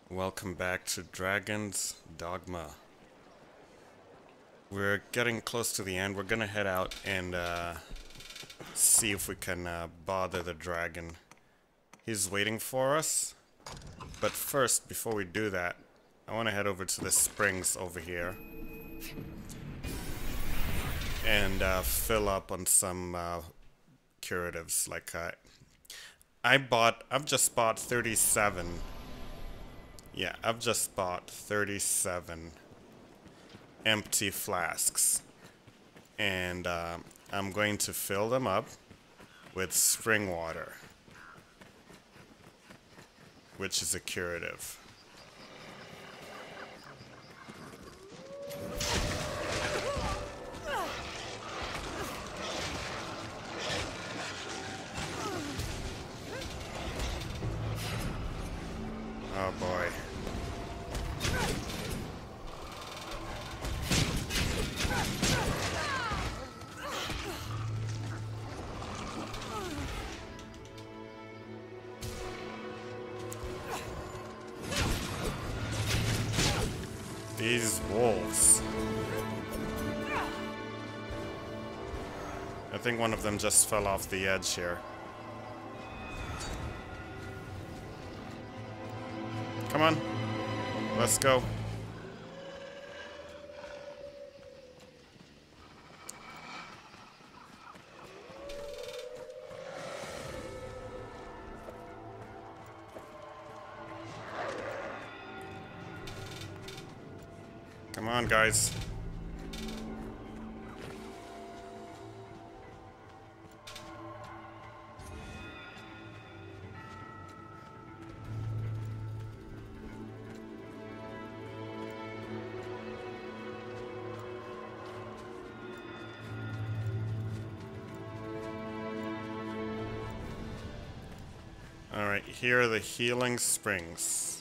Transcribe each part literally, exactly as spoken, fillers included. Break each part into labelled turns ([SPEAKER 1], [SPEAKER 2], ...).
[SPEAKER 1] Welcome back to Dragon's Dogma. We're getting close to the end. We're gonna head out and uh, see if we can uh, bother the dragon. He's waiting for us. But first, before we do that, I want to head over to the springs over here and uh, fill up on some uh, curatives. Like uh, I bought, I've just bought thirty-seven. Yeah, I've just bought thirty-seven empty flasks, and uh, I'm going to fill them up with spring water, which is a curative. Oh boy. These wolves. I think one of them just fell off the edge here. Come on. Let's go. Come on, guys. Alright, here are the healing springs.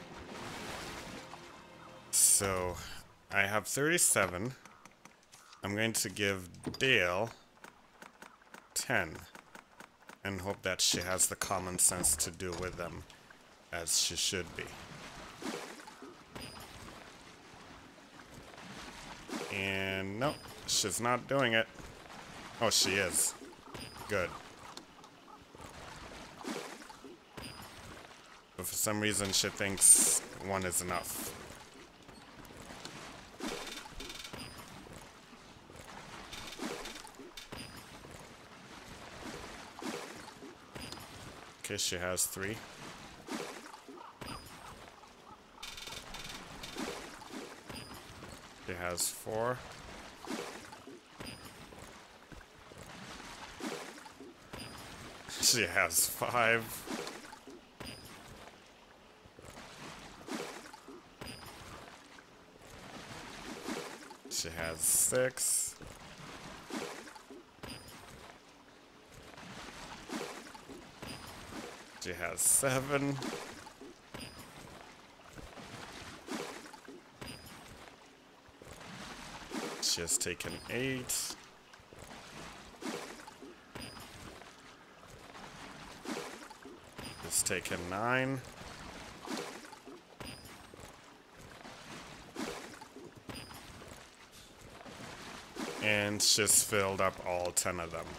[SPEAKER 1] So, I have thirty-seven. I'm going to give Dale ten. And hope that she has the common sense to do with them as she should be. And nope, she's not doing it. Oh, she is. Good. But for some reason she thinks one is enough. Okay, she has three. She has four. She has five. She has six. She has seven. She has taken eight. She's taken nine. And she's filled up all ten of them.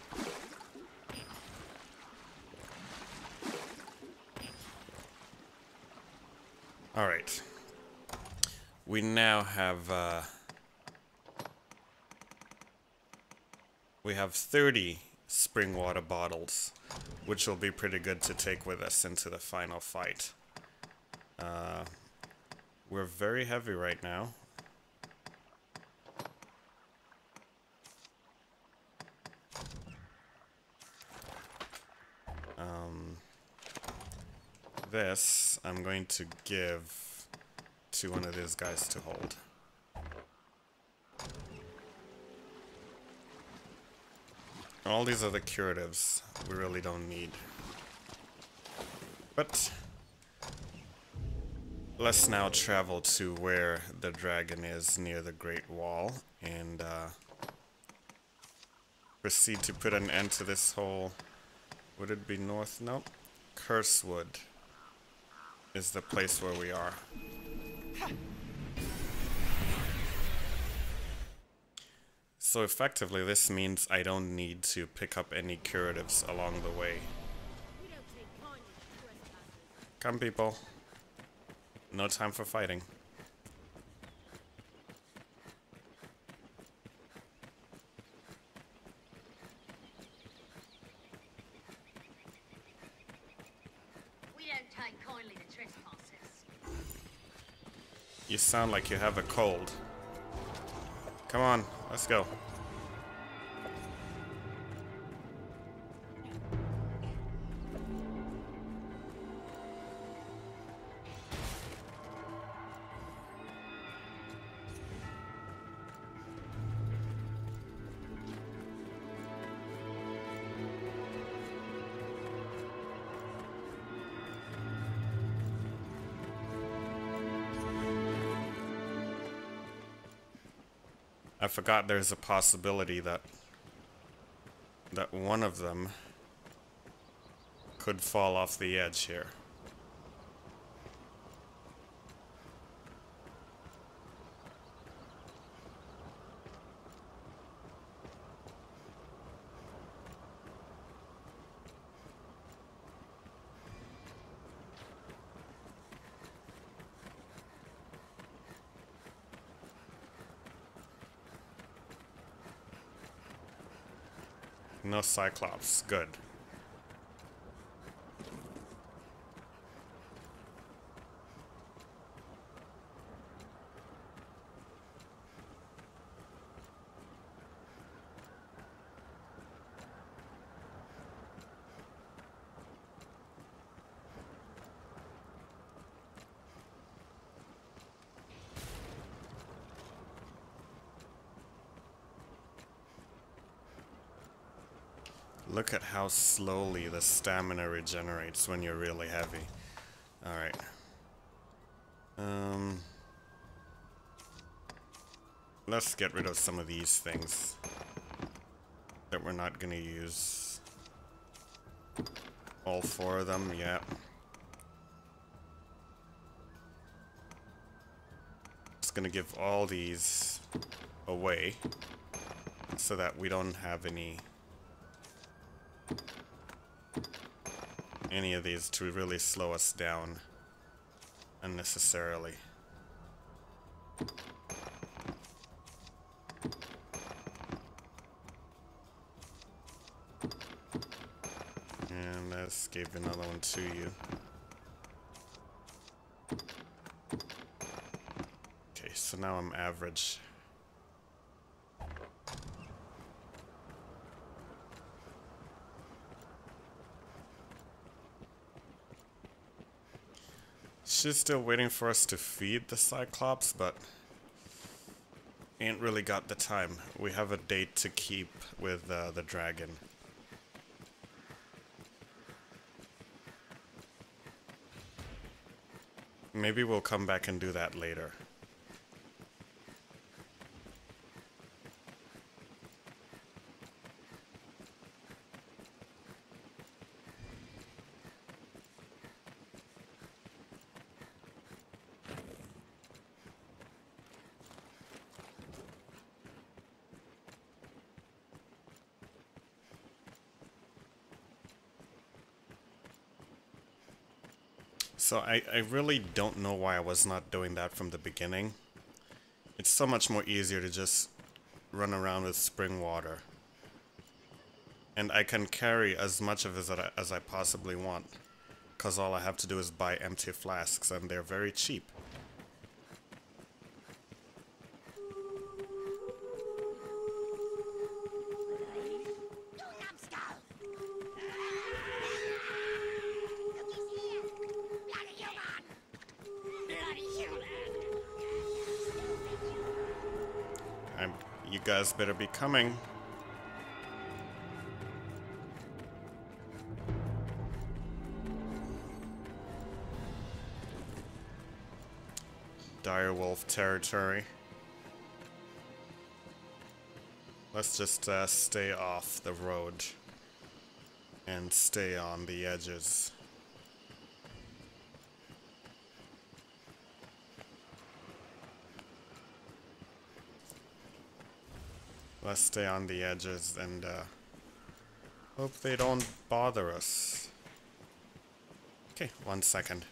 [SPEAKER 1] Alright. We now have, uh... we have thirty spring water bottles, which will be pretty good to take with us into the final fight. Uh... We're very heavy right now. Um... This, I'm going to give to one of these guys to hold. All these other curatives we really don't need. But let's now travel to where the dragon is near the Great Wall and uh, proceed to put an end to this whole... Would it be north? Nope. Cursewood. is the place where we are. So effectively, this means I don't need to pick up any curatives along the way. Come, people. No time for fighting.
[SPEAKER 2] We don't take kindly to trespassers.
[SPEAKER 1] You sound like you have a cold. Come on, let's go. I forgot there's a possibility that that one of them could fall off the edge here. No Cyclops. Good. Look at how slowly the stamina regenerates when you're really heavy. Alright. Um, let's get rid of some of these things that we're not gonna use. All four of them, yeah. Just gonna give all these away so that we don't have any any of these to really slow us down unnecessarily. And let's give another one to you. Okay, so now I'm average. She's still waiting for us to feed the Cyclops, but ain't really got the time. We have a date to keep with uh, the dragon. Maybe we'll come back and do that later. So I, I really don't know why I was not doing that from the beginning. It's so much more easier to just run around with spring water. And I can carry as much of it as I, as I possibly want. Because all I have to do is buy empty flasks and they're very cheap. I'm, you guys better be coming. Direwolf territory. Let's just uh, stay off the road and stay on the edges. Let's stay on the edges and uh, hope they don't bother us. Okay, one second.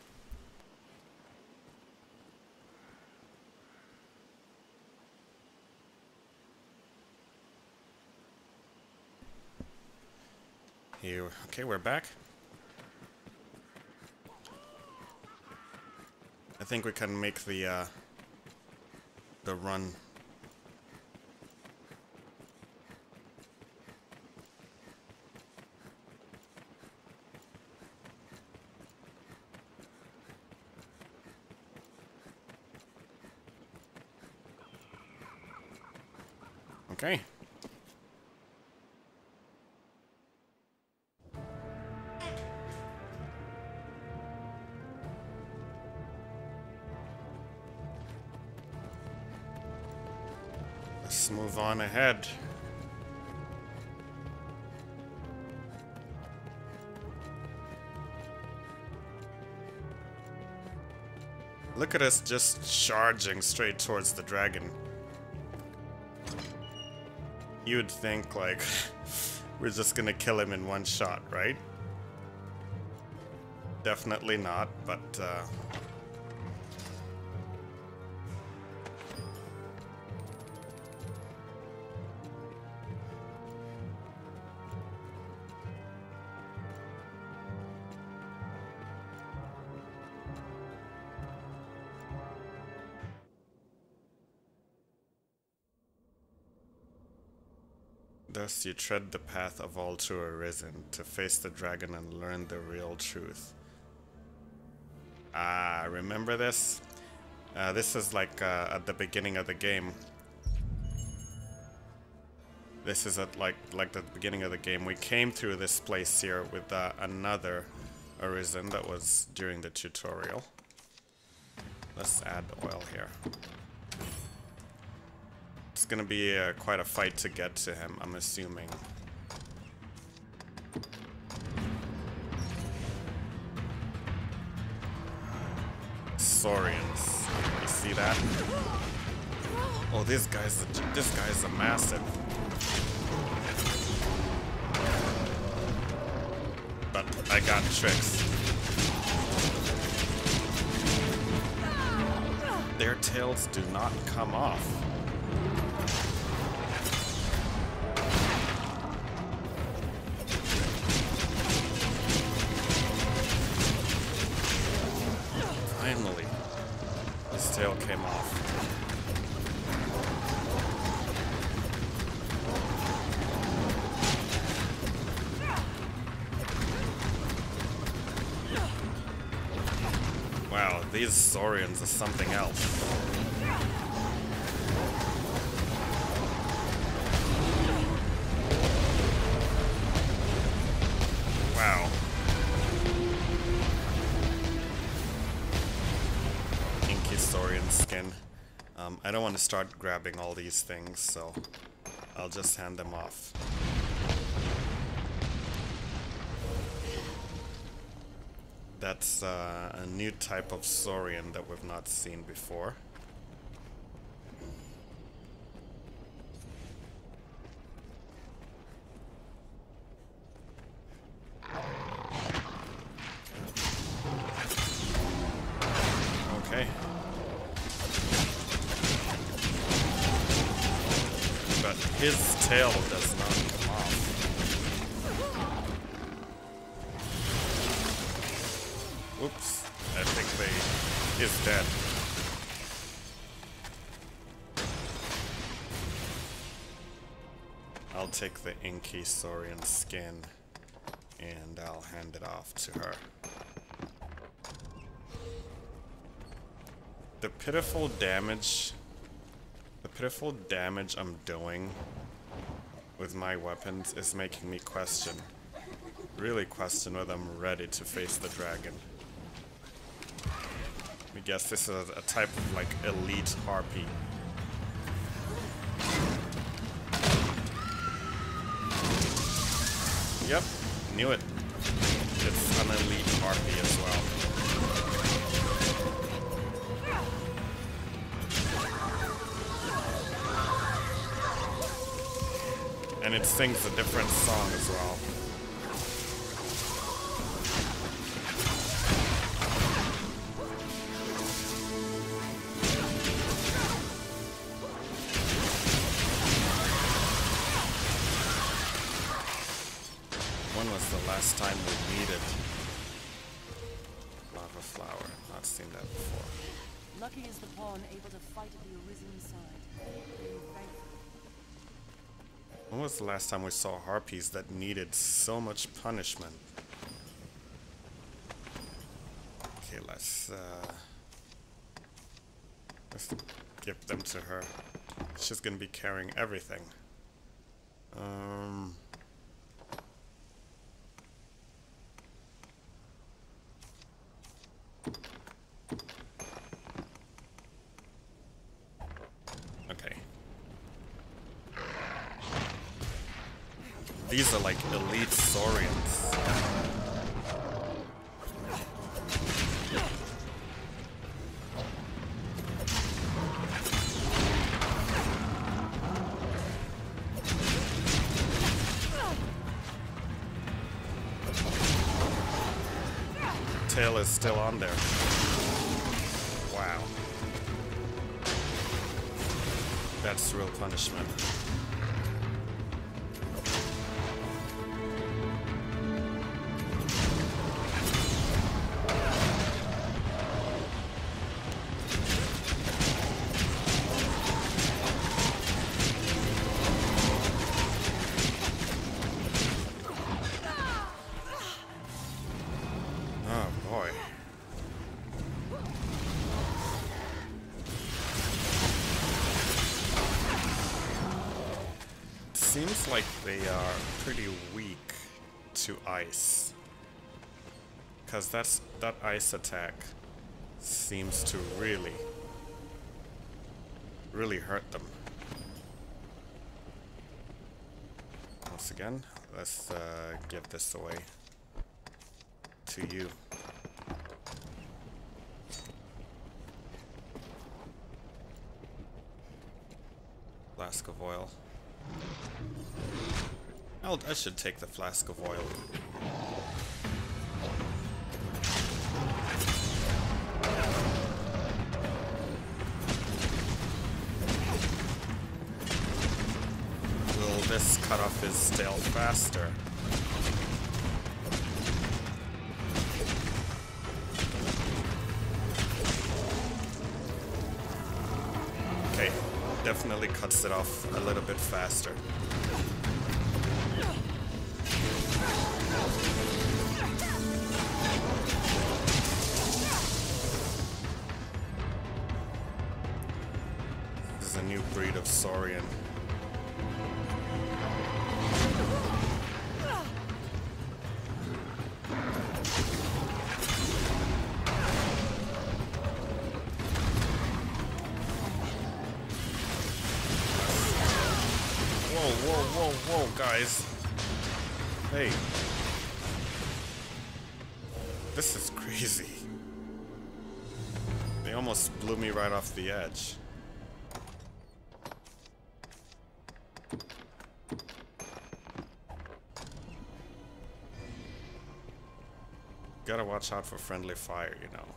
[SPEAKER 1] Here, okay, we're back. I think we can make the uh, the run. Okay. Let's move on ahead. Look at us just charging straight towards the dragon. You'd think, like, we're just gonna kill him in one shot, right? Definitely not, but, uh... thus you tread the path of all true arisen, to face the dragon and learn the real truth. Ah, remember this? Uh, this is like uh, at the beginning of the game. This is at like like the beginning of the game. We came through this place here with uh, another arisen that was during the tutorial. Let's add oil here. It's gonna be uh, quite a fight to get to him, I'm assuming. Saurians, you see that? Oh, this guy's a, this guy's a massive. But I got tricks. Their tails do not come off. Finally, his tail came off. Wow, these Saurians are something else. Wow. Inky Saurian skin. Um, I don't want to start grabbing all these things, so I'll just hand them off. That's uh, a new type of Saurian that we've not seen before. Okay. But his tail does not come off. Oops, I think they is dead. I'll take the Inky Saurian skin and I'll hand it off to her. The pitiful damage the pitiful damage I'm doing with my weapons is making me question, really question whether I'm ready to face the dragon. I guess this is a type of like elite harpy. Yep, knew it. It's an elite harpy as well. And it sings a different song as well. When was the last time we needed lava flower? Not seen that before.
[SPEAKER 3] Lucky is the pawn able to fight at the arisen side. Being thankful.
[SPEAKER 1] When was the last time we saw harpies that needed so much punishment? Okay, let's uh, let's give them to her. She's gonna be carrying everything. Um. Okay. These are like elite Saurians. Tail is still on there. Wow. That's real punishment. Oh boy. Seems like they are pretty weak to ice. Cause that's that ice attack seems to really really hurt them. Once again, let's uh, give this away to you. Flask of oil. I'll, I should take the flask of oil. Will this cut off his tail faster? Okay, definitely cuts it off a little bit faster. This is a new breed of Saurian. Whoa, whoa, whoa, whoa, guys. Hey. This is crazy. They almost blew me right off the edge. Gotta watch out for friendly fire, you know.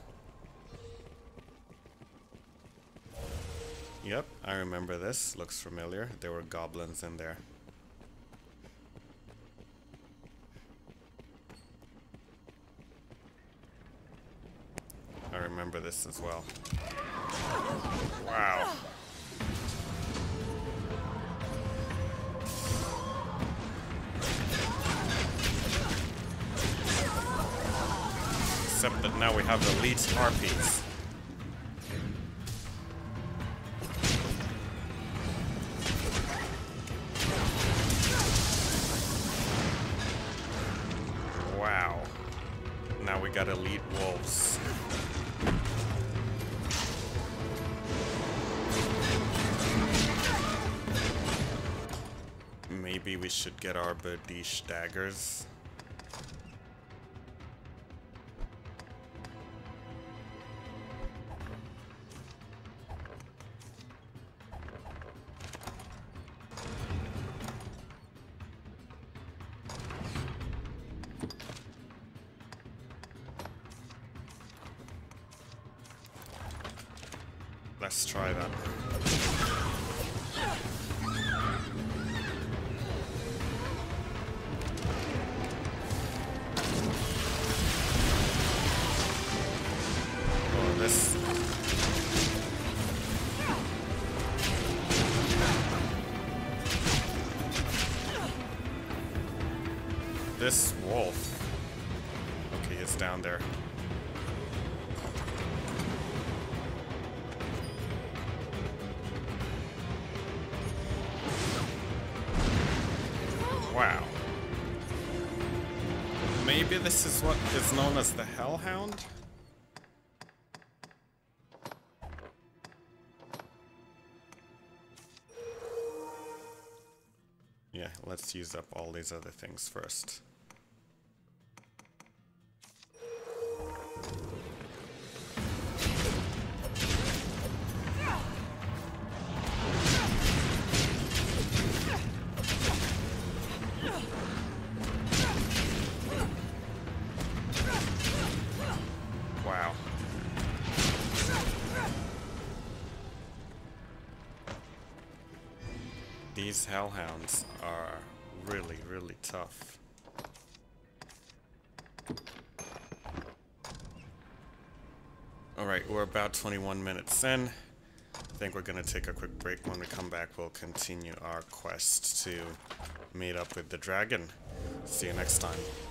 [SPEAKER 1] Yep, I remember this. Looks familiar. There were goblins in there. I remember this as well. Wow. Except that now we have elite harpies. Wow. Now we got elite wolves. Maybe we should get our Birdish daggers. let's try that. Oh, this... This wolf. Okay, it's down there. Wow. Maybe this is what is known as the Hellhound? Yeah, let's use up all these other things first. Wow. These hellhounds are really, really tough. Alright, we're about twenty-one minutes in. I think we're gonna take a quick break. When we come back, we'll continue our quest to meet up with the dragon. See you next time.